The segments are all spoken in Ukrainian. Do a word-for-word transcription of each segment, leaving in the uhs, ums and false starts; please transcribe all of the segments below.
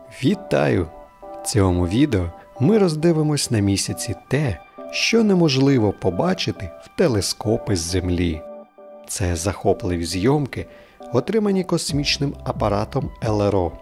Вітаю! В цьому відео ми роздивимось на місяці те, що неможливо побачити в телескопи з Землі. Це захопливі зйомки, отримані космічним апаратом ел ер о.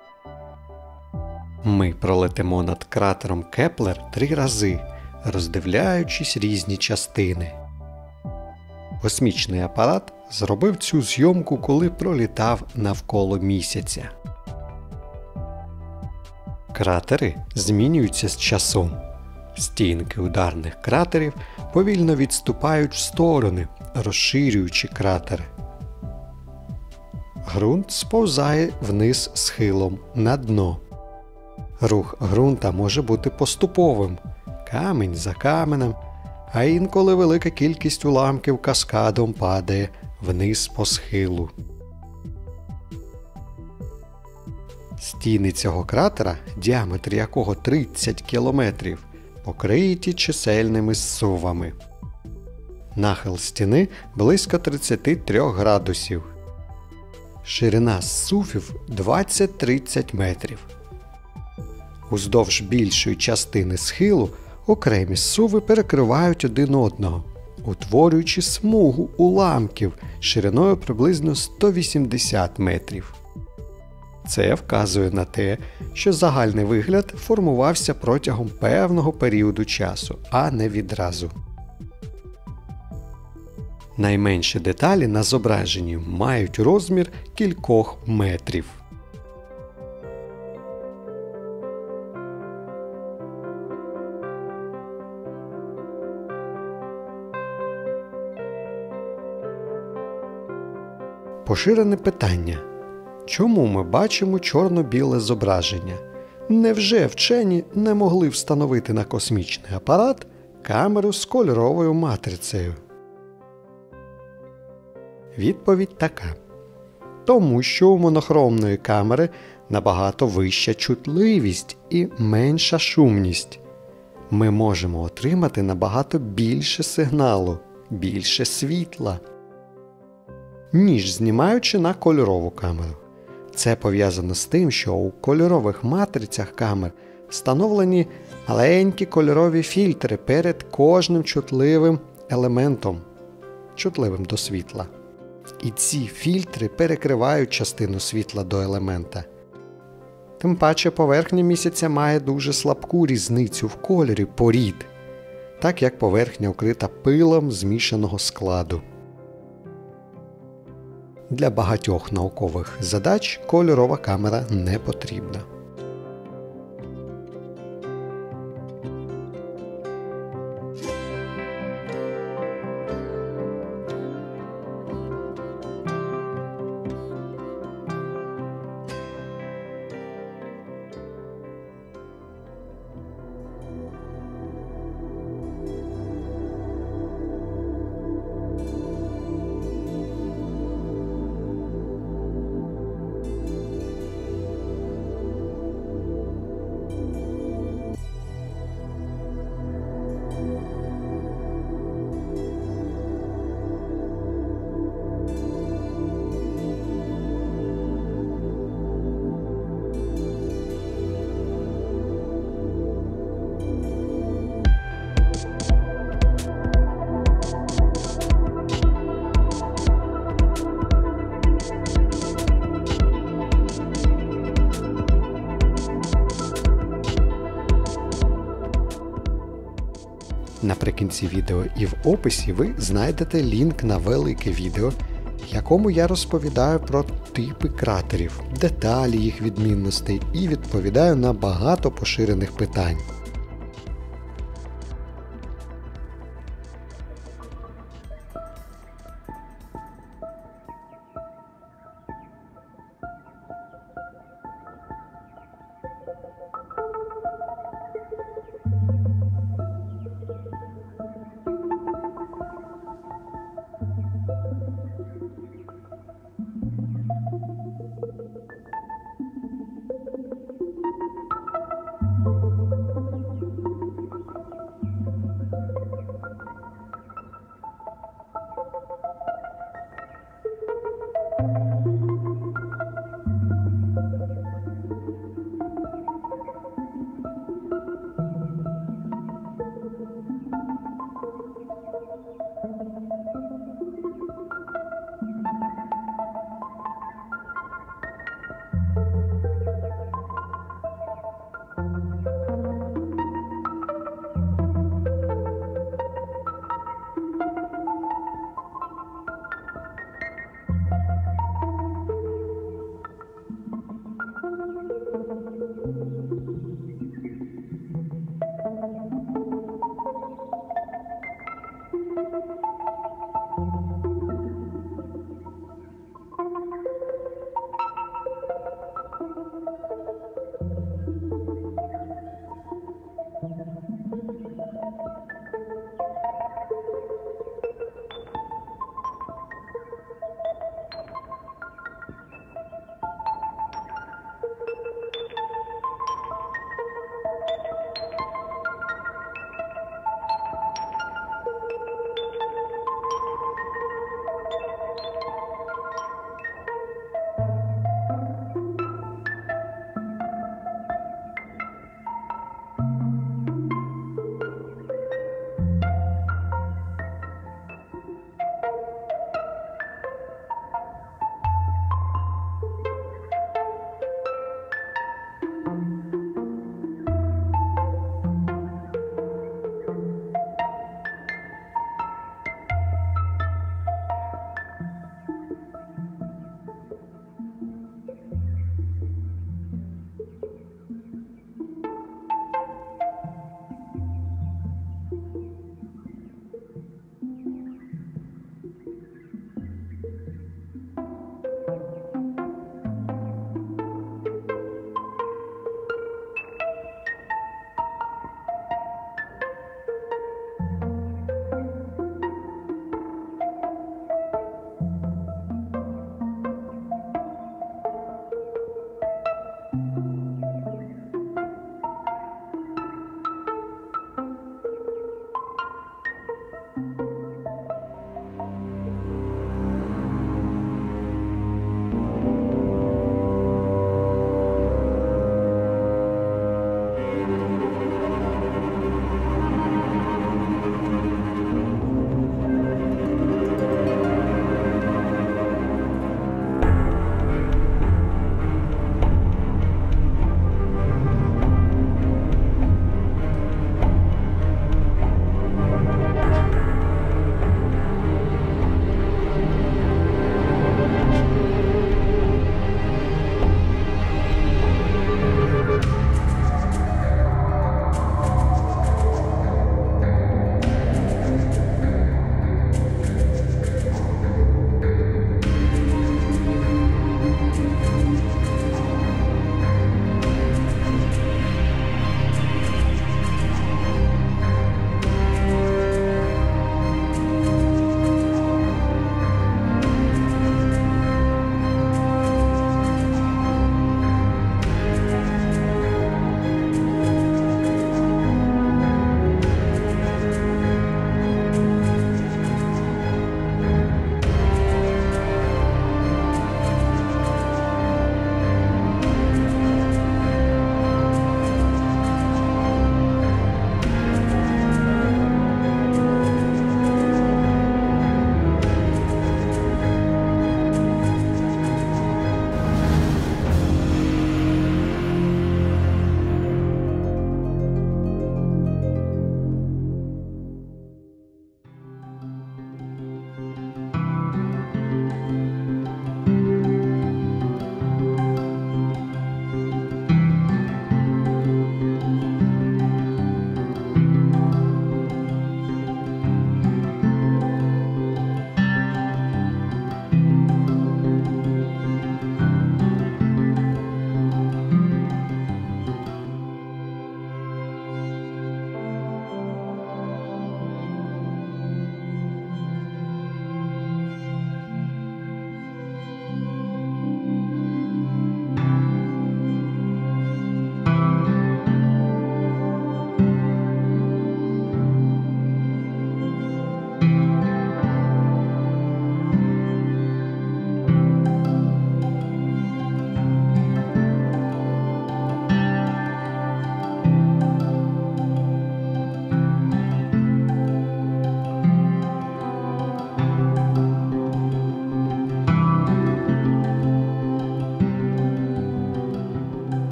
Ми пролетимо над кратером Кеплер три рази, роздивляючись різні частини. Космічний апарат зробив цю зйомку, коли пролітав навколо місяця. Кратери змінюються з часом. Стінки ударних кратерів повільно відступають в сторони, розширюючи кратери. Ґрунт сповзає вниз схилом на дно. Рух ґрунта може бути поступовим – камінь за каменем, а інколи велика кількість уламків каскадом падає вниз по схилу. Стіни цього кратера, діаметр якого тридцять кілометрів, покриті чисельними зсувами. Нахил стіни близько тридцять три градусів. Ширина зсувів двадцять-тридцять метрів. Уздовж більшої частини схилу окремі зсуви перекривають один одного, утворюючи смугу уламків шириною приблизно сто вісімдесят метрів. Це вказує на те, що загальний вигляд формувався протягом певного періоду часу, а не відразу. Найменші деталі на зображенні мають розмір кількох метрів. Поширене питання. Чому ми бачимо чорно-біле зображення? Невже вчені не могли встановити на космічний апарат камеру з кольоровою матрицею? Відповідь така. Тому що у монохромної камери набагато вища чутливість і менша шумність. Ми можемо отримати набагато більше сигналу, більше світла, ніж знімаючи на кольорову камеру. Це пов'язано з тим, що у кольорових матрицях камер встановлені маленькі кольорові фільтри перед кожним чутливим елементом, чутливим до світла. І ці фільтри перекривають частину світла до елемента. Тим паче поверхня місяця має дуже слабку різницю в кольорі порід, так як поверхня вкрита пилом змішаного складу. Для багатьох наукових задач кольорова камера не потрібна. Наприкінці відео і в описі ви знайдете лінк на велике відео, в якому я розповідаю про типи кратерів, деталі їх відмінностей і відповідаю на багато поширених питань.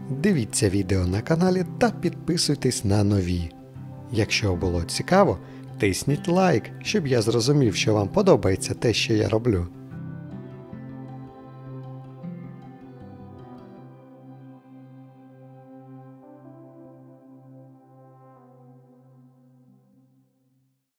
Дивіться відео на каналі та підписуйтесь на нові. Якщо було цікаво, тисніть лайк, щоб я зрозумів, що вам подобається те, що я роблю.